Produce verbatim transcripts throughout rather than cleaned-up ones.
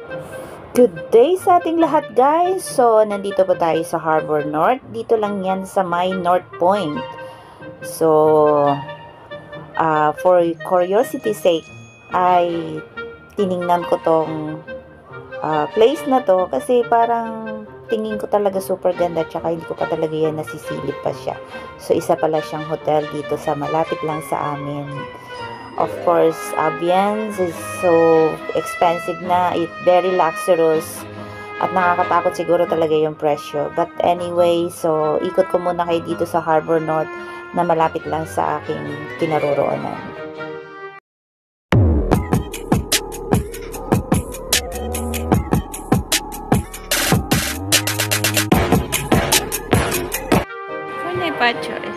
Good day sa ating lahat, guys! So, nandito po tayo sa Harbor North. Dito lang yan sa may North Point. So, uh, for curiosity sake, ay tiningnan ko tong uh, place na to kasi parang tingin ko talaga super ganda, tsaka hindi ko pa talaga yan nasisilip pa siya. So, isa pala siyang hotel dito sa malapit lang sa amin. Of course, ambience is so expensive na, it very luxurious at nakakatakot siguro talaga yung presyo. But anyway, so ikot ko muna kayo dito sa Harbor North na malapit lang sa aking kinaroroonan. Kung pacho eh.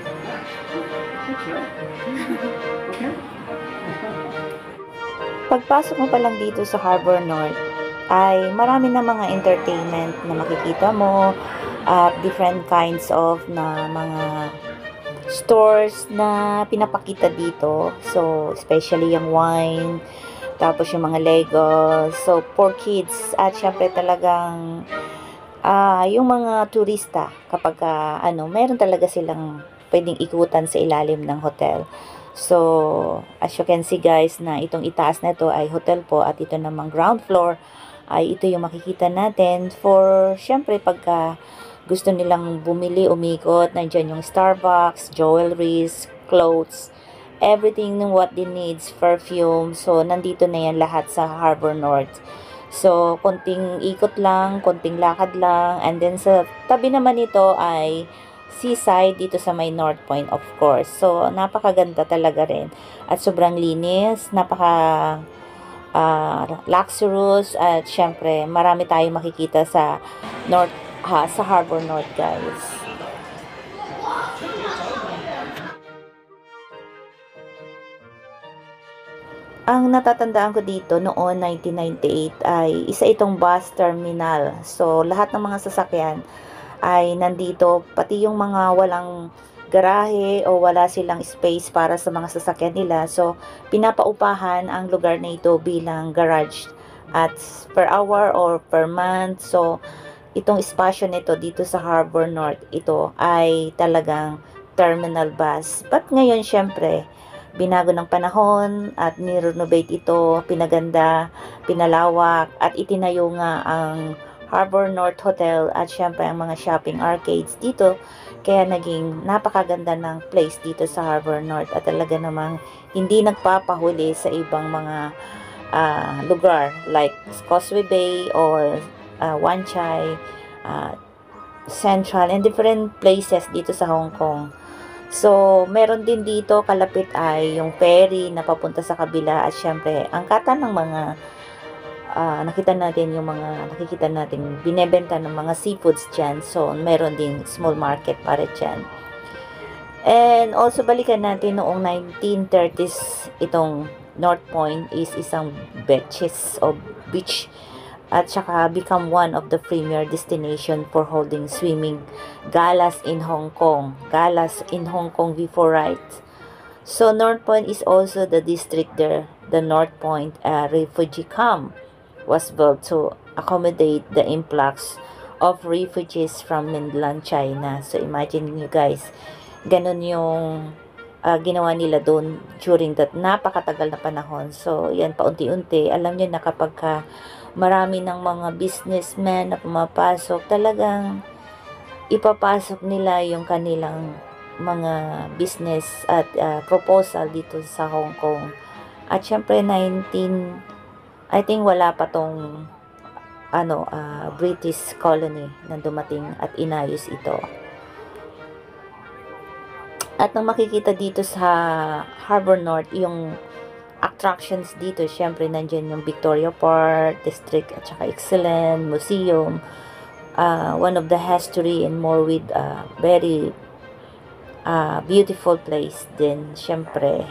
Pagpasok mo pa lang dito sa Harbor North, ay marami na mga entertainment na makikita mo at different kinds of na mga stores na pinapakita dito. So, especially yung wine, tapos yung mga Legos. So, for kids at syempre talagang uh, yung mga turista kapag uh, ano, meron talaga silang pwedeng ikutan sa ilalim ng hotel. So, as you can see guys, na itong itaas na ito ay hotel po at ito namang ground floor ay ito yung makikita natin for, syempre, pagka gusto nilang bumili, umikot, nandiyan yung Starbucks, jewelries, clothes, everything what they needs, perfume. So, nandito na yan lahat sa Harbor North. So, konting ikot lang, konting lakad lang, and then sa tabi naman ito ay seaside dito sa may North Point, of course. So, napakaganda talaga rin. At sobrang linis, napaka uh, luxurious, at syempre, marami tayong makikita sa North, ha, sa Harbor North, guys. Ang natatandaan ko dito noon nineteen ninety-eight ay isa itong bus terminal. So, lahat ng mga sasakyan ay nandito, pati yung mga walang garahe o wala silang space para sa mga sasakyan nila. So, pinapaupahan ang lugar na ito bilang garage at per hour or per month. So, itong espasyo nito dito sa Harbor North, ito ay talagang terminal bus. But ngayon, syempre, binago ng panahon at ni-renovate ito, pinaganda, pinalawak, at itinayo nga ang Harbor North Hotel at syempre ang mga shopping arcades dito. Kaya naging napakaganda ng place dito sa Harbor North at talaga namang hindi nagpapahuli sa ibang mga uh, lugar like Causeway Bay or uh, Wan Chai, uh, Central, and different places dito sa Hong Kong. So, meron din dito kalapit ay yung ferry na papunta sa kabila at syempre ang kata ng mga Uh, nakita natin yung mga nakikita natin binebenta ng mga seafoods dyan. So, meron din small market para dyan. And also, balikan natin noong nineteen thirties, itong North Point is isang beaches o beach at saka become one of the premier destination for holding swimming galas in Hong Kong. Galas in Hong Kong before, right? So, North Point is also the district there. The North Point uh, refugee camp was built to accommodate the influx of refugees from mainland China. So, imagine nyo guys, ganun yung uh, ginawa nila doon during that napakatagal na panahon. So, yan, paunti-unti, alam nyo na kapag ka marami ng mga businessmen na pumapasok, talagang ipapasok nila yung kanilang mga business at uh, proposal dito sa Hong Kong. At syempre, nineteen I think wala pa tong ano, uh, British colony na dumating at inayos ito. At nang makikita dito sa Harbor North, yung attractions dito, syempre nandyan yung Victoria Park, District, at saka Excellent, Museum, uh, one of the history and more with a uh, very uh, beautiful place din, syempre.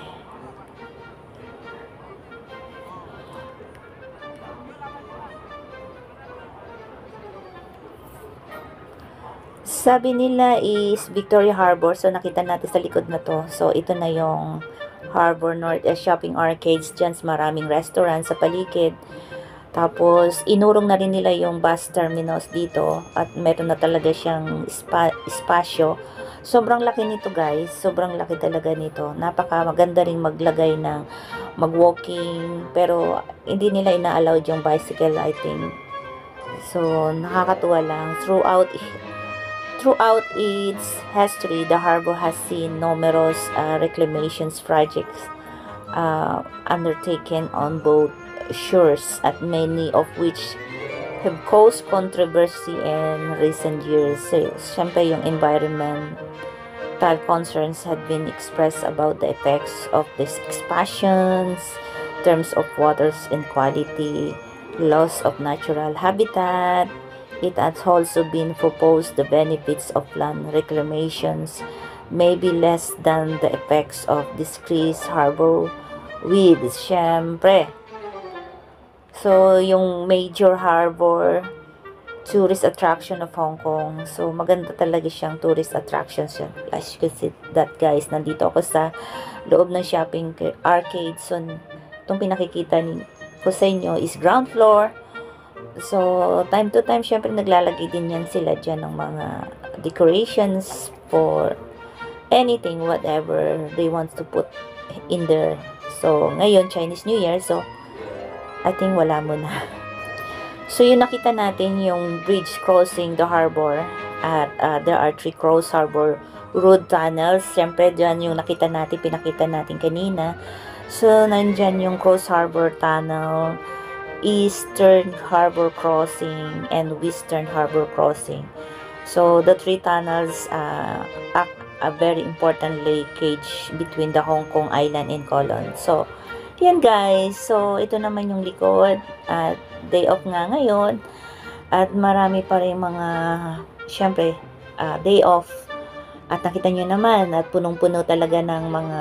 Sabi nila is Victoria Harbor. So, nakita natin sa likod na to. So, ito na yung Harbor North eh, shopping arcades. Diyan maraming restaurant sa paligid. Tapos, inurong na rin nila yung bus terminals dito at meron na talaga siyang spa, espasyo. Sobrang laki nito guys, sobrang laki talaga nito. Napaka maganda ring maglagay ng mag-walking, pero hindi nila ina-allowed yung bicycle, I think. So, nakakatuwa lang. Throughout throughout its history, the harbor has seen numerous uh, reclamations projects uh, undertaken on both shores, at many of which have caused controversy in recent years. So, syempre yung environmental concerns had been expressed about the effects of these expansions, terms of water's inequality, loss of natural habitat. It has also been proposed the benefits of land reclamations may be less than the effects of decreased harbor width. Syempre, so yung major harbor tourist attraction of Hong Kong. So, maganda talaga siyang tourist attraction siya. As you can see that guys, nandito ako sa loob ng shopping arcade. So, itong pinakikita ni, ko sa inyo is ground floor. So, time to time, syempre naglalagay din yan sila dyan ng mga decorations for anything, whatever they want to put in there. So, ngayon, Chinese New Year. So, I think wala mo na. So, yung nakita natin yung bridge crossing the harbor at uh, there are three cross harbor road tunnels. Siyempre, dyan yung nakita natin, pinakita natin kanina. So, nandyan yung cross harbor tunnel, eastern harbor crossing, and western harbor crossing. So, the three tunnels uh, act a very important linkage between the Hong Kong Island and Colon. So, yan guys. So, ito naman yung likod. At day off nga ngayon. At marami pa rin mga, syempre, uh, day off. At nakita nyo naman, at punong-puno talaga ng mga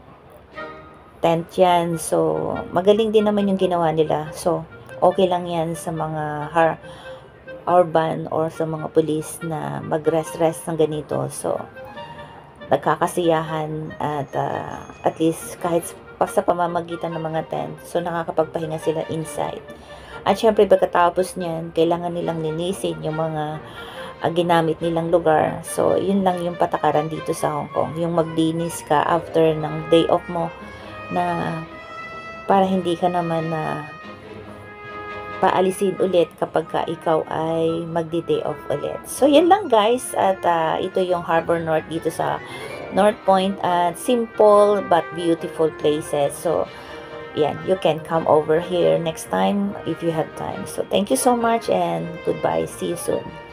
tent yan. So, magaling din naman yung ginawa nila. So, okay lang yan sa mga har urban or sa mga police na mag-rest-rest ng ganito. So, nagkakasiyahan at uh, at least kahit sa pamamagitan ng mga tent. So, nakakapagpahinga sila inside. At syempre, pagkatapos niyan, kailangan nilang linisin yung mga uh, ginamit nilang lugar. So, yun lang yung patakaran dito sa Hong Kong. Yung maglinis ka after ng day off mo na para hindi ka naman na paalisin ulit kapag ka ikaw ay magdi-day off ulit. So, yan lang guys. At uh, ito yung Harbor North dito sa North Point, at simple but beautiful places. So, yan, you can come over here next time if you have time. So, thank you so much and goodbye. See you soon.